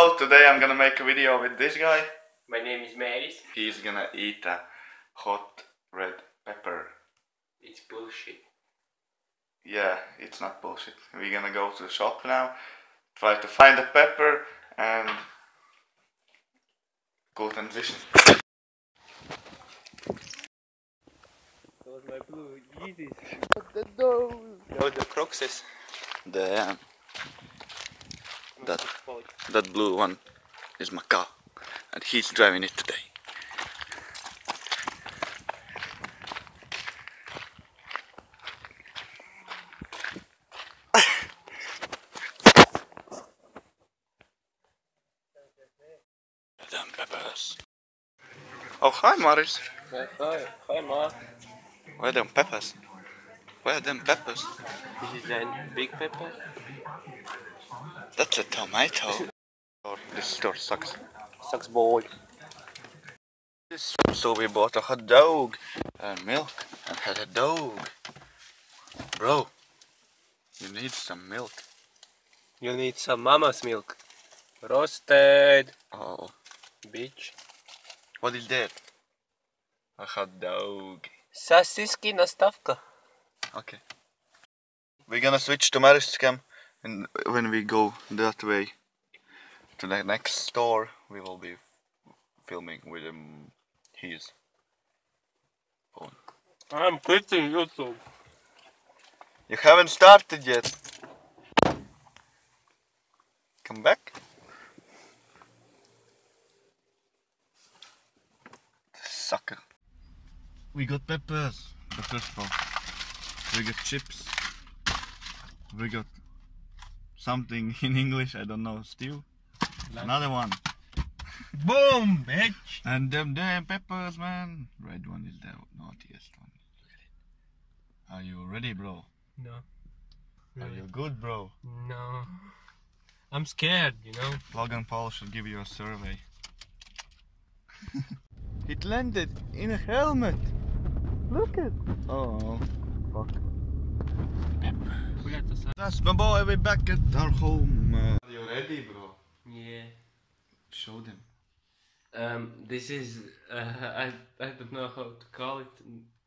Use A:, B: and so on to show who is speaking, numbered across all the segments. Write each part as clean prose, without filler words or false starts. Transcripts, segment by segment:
A: Hello, today I'm gonna make a video with this guy.
B: My name is Maris.
A: He's gonna eat a hot red pepper.
B: It's bullshit.
A: Yeah, it's not bullshit. We're gonna go to the shop now, try to find the pepper and go transition.
B: Those my blue Yeezys.
A: Oh, the Crocs is the that blue one is my car, and he's driving it today. Them peppers. Oh, hi, Maris.
B: Hi, Ma.
A: Where are them peppers? Where are them peppers?
B: This is a big pepper.
A: That's a tomato. This store sucks.
B: Sucks boy.
A: So we bought a hot dog and milk and had a dog. Bro, you need some milk.
B: You need some mama's milk. Roasted.
A: Oh,
B: Bitch.
A: what is that? A hot dog.
B: Sasiski nastavka.
A: Okay. We're gonna switch to Maris cam, and when we go that way to the next store, we will be filming with his phone.
B: I'm quitting YouTube.
A: You haven't started yet. Come back. Sucker. We got peppers. The first one. We got chips. We got something in English, I don't know, stew. Another one.
B: Boom, bitch.
A: And them damn peppers, man. Red one is the naughtiest one. Look at it. Are you ready, bro?
B: No.
A: Are you good, bro?
B: No. I'm scared, you know.
A: Logan Paul should give you a survey. It landed in a helmet. Look at. Oh, fuck. That's my boy. We're back at our home. Are you ready, bro?
B: Yeah.
A: Show them.
B: This is I don't know how to call it.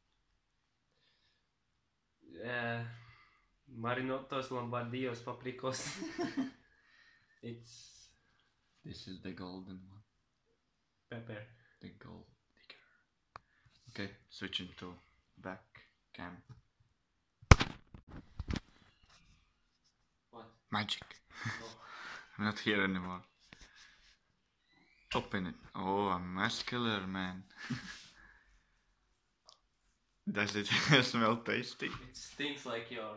B: Marinotos Lombardios Paprikos.
A: This is the golden one.
B: Pepper.
A: The gold digger. Okay, switching to back cam.
B: What?
A: Magic.
B: Oh.
A: I'm not here anymore. Open it. Oh, a muscular man. Does it smell tasty?
B: It stinks like your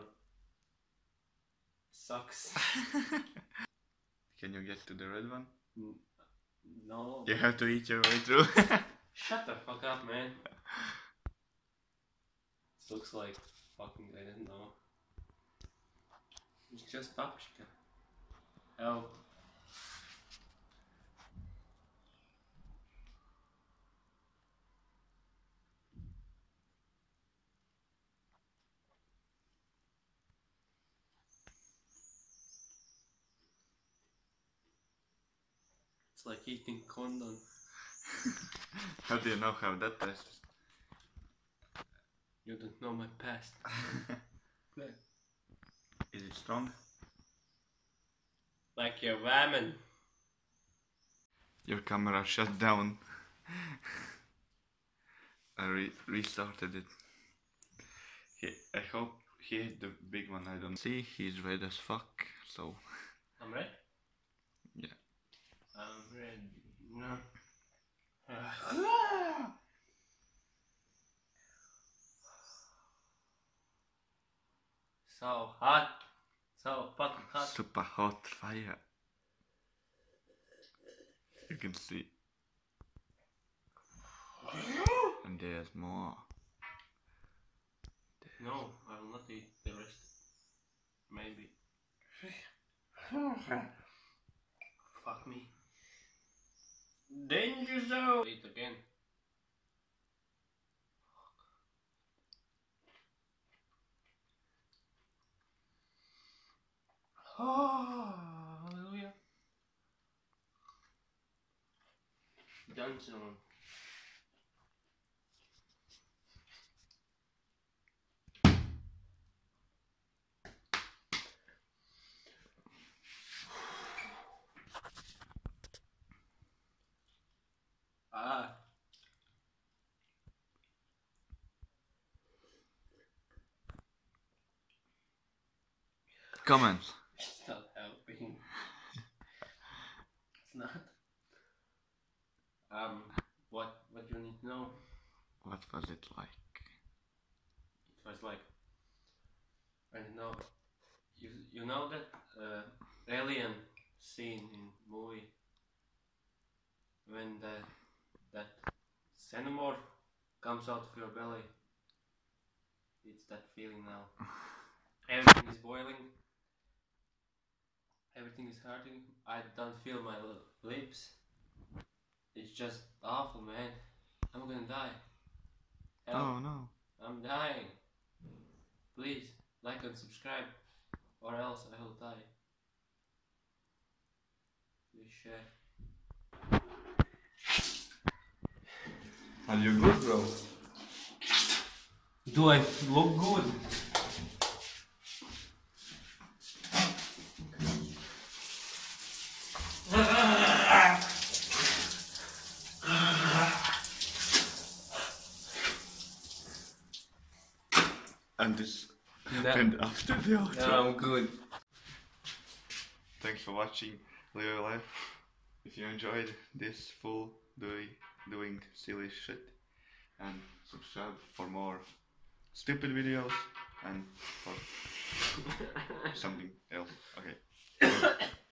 B: socks.
A: Can you get to the red one?
B: No.
A: You have to eat your way through.
B: Shut the fuck up, man. It looks like fucking, I don't know. It's just paprika. Oh. It's like eating condom.
A: How do you know how that tastes?
B: You don't know my past.
A: Is it strong?
B: Like your ramen.
A: Your camera shut down. I restarted it. I hope he hit the big one. I don't see. He's red as fuck. So.
B: I'm red?
A: Yeah.
B: I'm red. No. So hot. So fucking hot.
A: Super hot fire. You can see. And there's more.
B: No, I will not eat the rest. Maybe. Fuck me. Danger zone! Eat again. Oh, hallelujah. Done soon. Ah.
A: Comments.
B: It's not helping. It's not. What you need to know?
A: What was it like?
B: It was like, I don't know. You know that alien scene in movie when that xenomorph comes out of your belly. It's that feeling now. Everything is boiling. Everything is hurting. I don't feel my lips. It's just awful, man. I'm gonna die. Help.
A: Oh no.
B: I'm dying. Please like and subscribe, or else I will die. Please share.
A: Are you good, bro?
B: Do I look good?
A: And this
B: No.
A: happened after the outro.
B: No, I'm good.
A: Thanks for watching Live Your Life. If you enjoyed this full doing silly shit, and subscribe for more stupid videos and for something else. Okay.